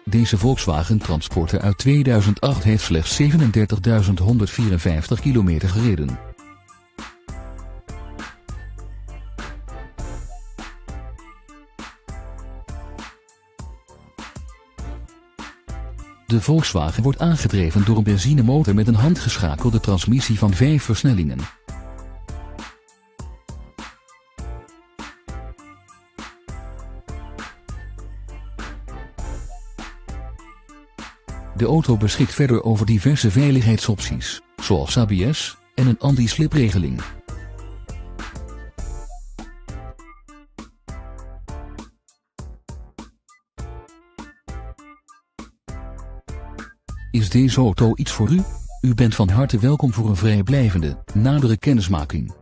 Deze Volkswagen Transporter uit 2008 heeft slechts 37.154 kilometer gereden. De Volkswagen wordt aangedreven door een benzinemotor met een handgeschakelde transmissie van 5 versnellingen. De auto beschikt verder over diverse veiligheidsopties, zoals ABS en een anti-slipregeling. Is deze auto iets voor u? U bent van harte welkom voor een vrijblijvende, nadere kennismaking.